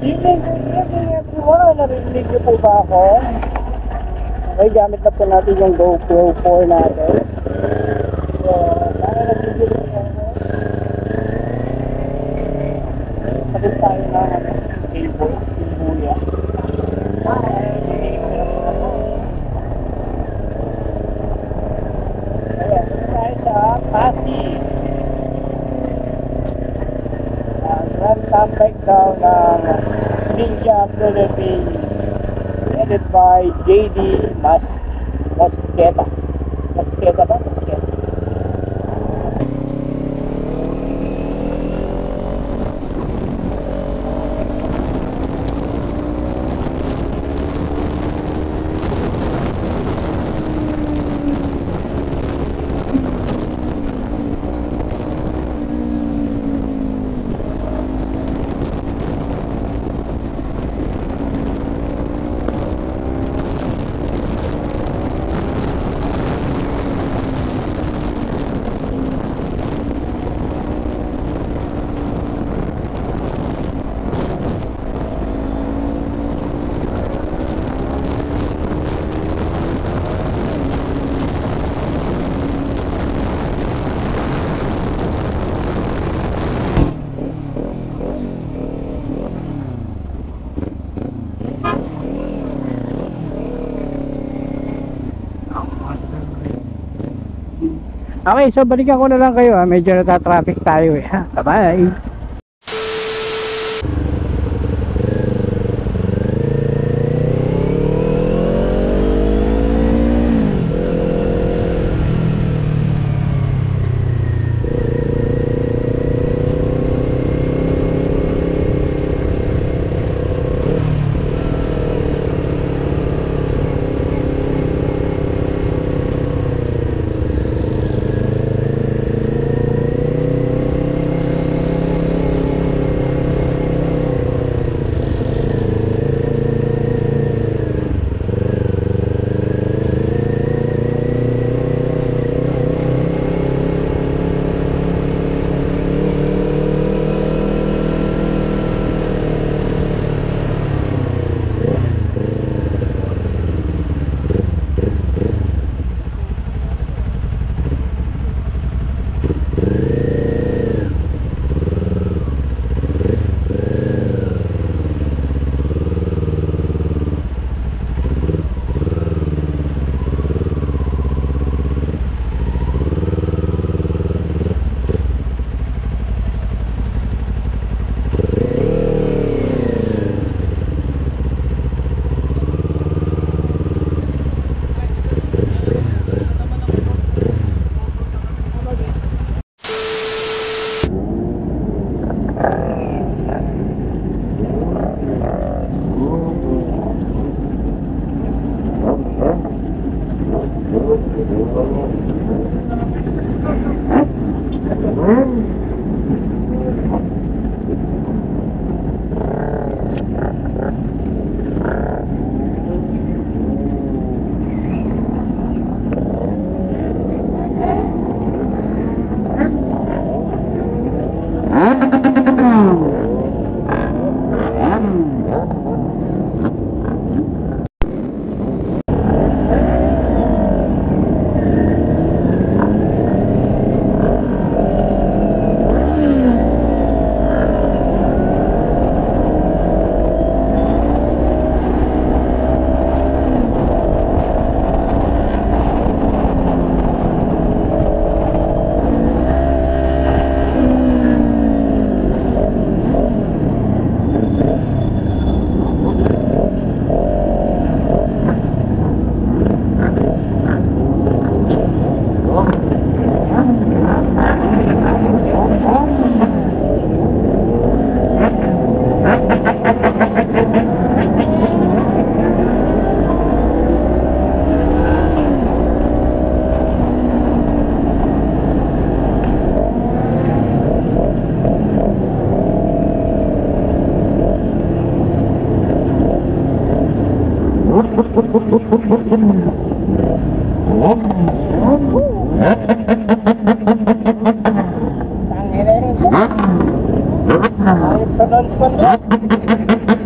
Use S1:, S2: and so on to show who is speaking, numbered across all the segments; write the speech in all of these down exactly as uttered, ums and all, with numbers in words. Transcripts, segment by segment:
S1: Evening, good evening everyone. Narinig niyo po ba ako? Okay, gamit na po natin yung GoPro four natin. So, para nag-video na po ako. Sabit tayo na ng cable, yung buya. Bye! Ayan, ito tayo sa Pasig. Grand Tambay daw ng Ninja Philippines, headed by J D Mas Mosqueda. Mosqueda ba? Mosqueda. Okay, so balikan ko na lang kayo ha. Medyo nata-traffic tayo eh ha. Bye-bye! Tangina rin. Ayos ka nun,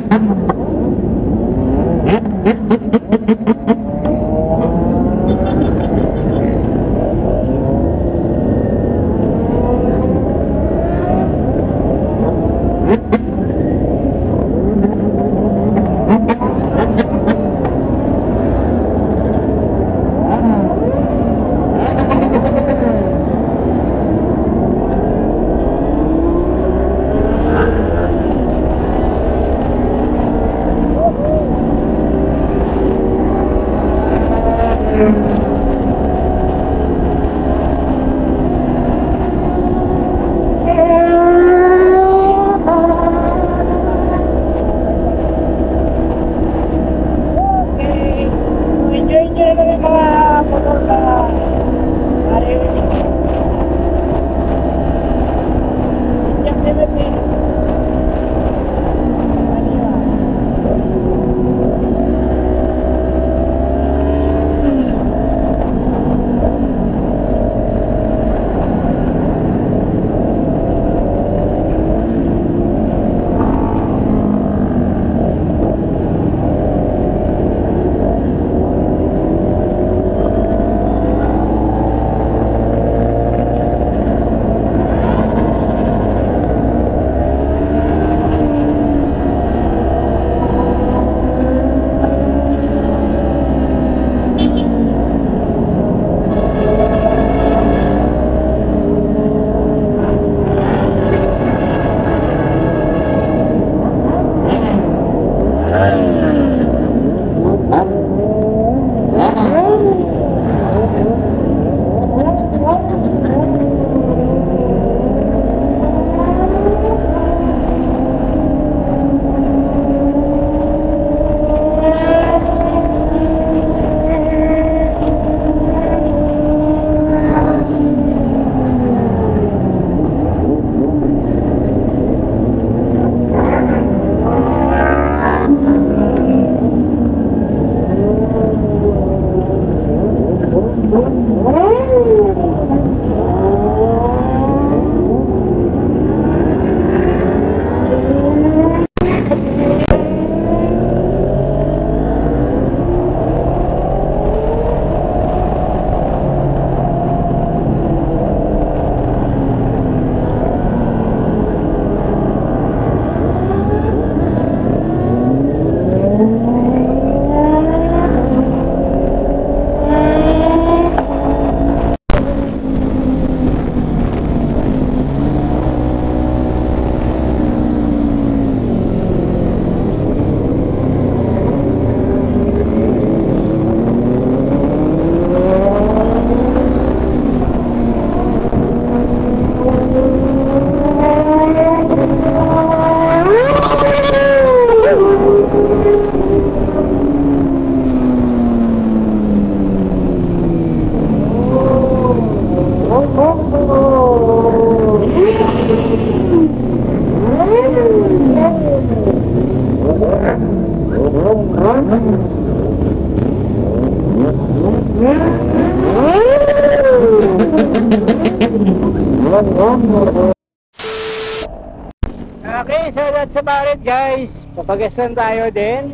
S1: Okay, so that's about it guys. Papagastan tayo din.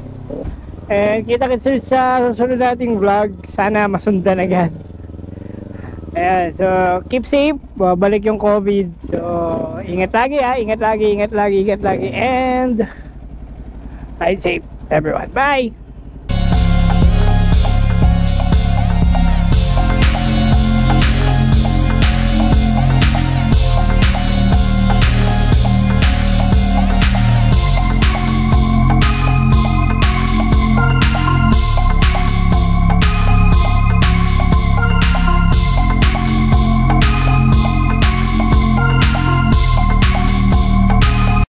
S1: And kita-kits ulit sa susunod nating vlog. Sana masundan agad. Ayan, so keep safe. Babalik yung COVID. So ingat lagi ha. Ingat lagi, ingat lagi, ingat lagi. And ride safe everyone. Bye!